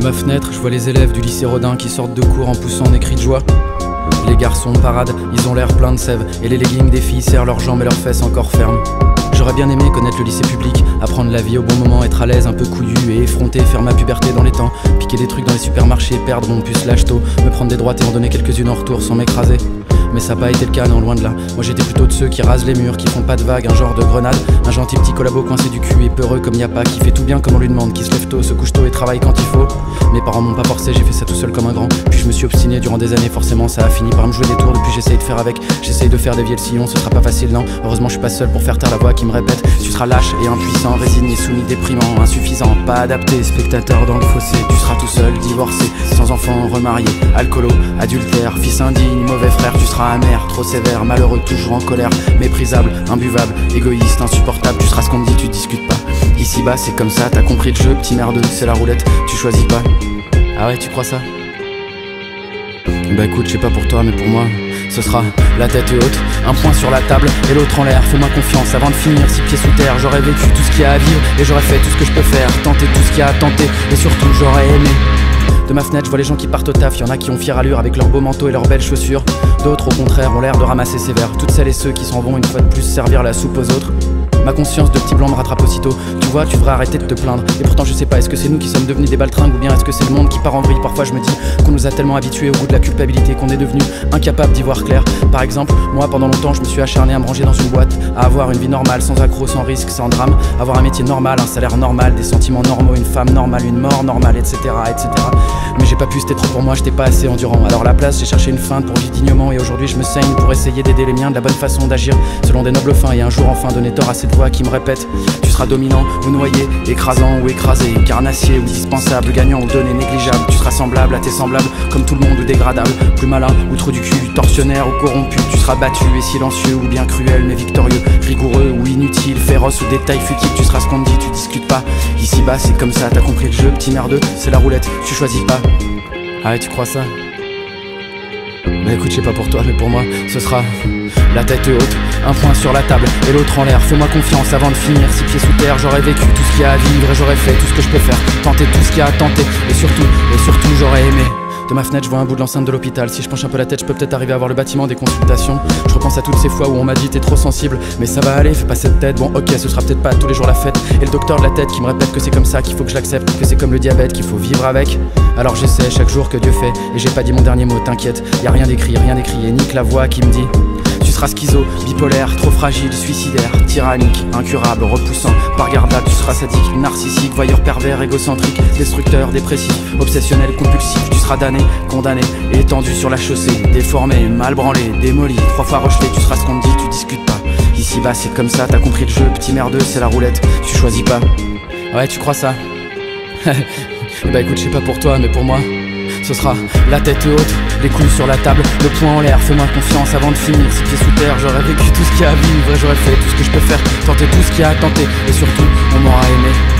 ma fenêtre, je vois les élèves du lycée Rodin qui sortent de cours en poussant des cris de joie. Les garçons paradent, ils ont l'air plein de sève, et les leggings des filles serrent leurs jambes et leurs fesses encore fermes. J'aurais bien aimé connaître le lycée public, apprendre la vie au bon moment, être à l'aise, un peu couillu et effronté, faire ma puberté dans les temps, piquer des trucs dans les supermarchés, perdre mon puce lâche tôt, me prendre des droites et en donner quelques-unes en retour sans m'écraser. Mais ça n'a pas été le cas, non, loin de là. Moi j'étais plutôt de ceux qui rasent les murs, qui font pas de vagues, un genre de grenade, un gentil petit collabo coincé du cul et peureux comme y a pas, qui fait tout bien comme on lui demande, qui se lève tôt, se couche tôt et travaille quand il faut. Mes parents m'ont pas forcé, j'ai fait ça tout seul comme un grand. Puis je me suis obstiné durant des années, forcément ça a fini par me jouer des tours. Depuis j'essaye de faire avec, j'essaye de faire dévier le sillon, ce sera pas facile non. Heureusement je suis pas seul pour faire taire la voix qui me répète: tu seras lâche et impuissant, résigné, soumis, déprimant, insuffisant, pas adapté, spectateur dans le fossé. Tu seras tout seul, divorcé, sans enfant, remarié, alcoolo, adultère, fils indigne, mauvais frère. Tu seras amer, trop sévère, malheureux, toujours en colère, méprisable, imbuvable, égoïste, insupportable. Tu seras ce qu'on te dit, tu discutes pas. Ici bas c'est comme ça, t'as compris le jeu, petit merdeux, c'est la roulette, tu choisis pas. Ah ouais, tu crois ça? Bah écoute, je sais pas pour toi, mais pour moi ce sera la tête haute, un poing sur la table et l'autre en l'air. Fais-moi confiance avant de finir 6 pieds sous terre. J'aurais vécu tout ce qu'il y a à vivre et j'aurais fait tout ce que je peux faire, tenter tout ce qu'il y a à tenter et surtout j'aurais aimé. De ma fenêtre, je vois les gens qui partent au taf, y'en a qui ont fière allure avec leurs beaux manteaux et leurs belles chaussures. D'autres au contraire ont l'air de ramasser sévère. Toutes celles et ceux qui s'en vont une fois de plus servir la soupe aux autres. Ma conscience de petit blanc me rattrape aussitôt. Tu vois, tu devrais arrêter de te plaindre. Et pourtant je sais pas, est-ce que c'est nous qui sommes devenus des baltringues ou bien est-ce que c'est le monde qui part en vrille? Parfois je me dis qu'on nous a tellement habitués au goût de la culpabilité qu'on est devenu incapable d'y voir clair. Par exemple, moi pendant longtemps je me suis acharné à me ranger dans une boîte, à avoir une vie normale, sans accroc, sans risque, sans drame, avoir un métier normal, un salaire normal, des sentiments normaux, une femme normale, une mort normale, etc. etc. Mais j'ai pas pu, c'était trop pour moi, j'étais pas assez endurant. Alors à la place j'ai cherché une feinte pour vivre dignement et aujourd'hui je me saigne pour essayer d'aider les miens de la bonne façon d'agir selon des nobles fins et un jour enfin donner tort à cette voix qui me répète: tu seras dominant ou noyé, écrasant ou écrasé, carnassier ou dispensable, gagnant ou donné négligeable. Tu seras semblable à tes semblables, comme tout le monde ou dégradable, plus malin ou trou du cul, tortionnaire ou corrompu. Tu seras battu et silencieux ou bien cruel mais victorieux, rigoureux ou inutile, féroce ou détail futile. Tu seras ce qu'on te dit, tu discutes pas. Ici bas c'est comme ça, t'as compris le jeu, petit merdeux, c'est la roulette, tu choisis pas. Ah ouais, tu crois ça? Bah écoute, je sais pas pour toi, mais pour moi, ce sera la tête haute, un poing sur la table et l'autre en l'air. Fais-moi confiance avant de finir 6 pieds sous terre. J'aurais vécu tout ce qu'il y a à vivre et j'aurais fait tout ce que je peux faire, tenter tout ce qu'il y a à tenter et surtout j'aurais aimé. De ma fenêtre, je vois un bout de l'enceinte de l'hôpital. Si je penche un peu la tête, je peux peut-être arriver à voir le bâtiment des consultations. Je repense à toutes ces fois où on m'a dit: t'es trop sensible, mais ça va aller, fais pas cette tête. Bon ok, ce sera peut-être pas tous les jours la fête. Et le docteur de la tête qui me répète que c'est comme ça, qu'il faut que je l'accepte, que c'est comme le diabète, qu'il faut vivre avec. Alors j'essaie chaque jour que Dieu fait, et j'ai pas dit mon dernier mot, t'inquiète. Y a rien d'écrit, et nique la voix qui me dit: tu seras schizo, bipolaire, trop fragile, suicidaire, tyrannique, incurable, repoussant, pas regardable. Tu seras sadique, narcissique, voyeur pervers, égocentrique, destructeur, dépressif, obsessionnel, compulsif. Tu seras damné, condamné, et étendu sur la chaussée, déformé, mal branlé, démoli, 3 fois rejeté. Tu seras ce qu'on te dit, tu discutes pas. Ici bas c'est comme ça, t'as compris le jeu, petit merdeux, c'est la roulette, tu choisis pas. Ouais, tu crois ça? Bah écoute, je sais pas pour toi, mais pour moi ce sera la tête haute, les couilles sur la table, le poing en l'air. Fais-moi confiance avant de finir 6 pieds sous terre. J'aurais vécu tout ce qu'il y a à vivre et j'aurais fait tout ce que je peux faire, tenter tout ce qu'il y a à tenter et surtout on m'aura aimé.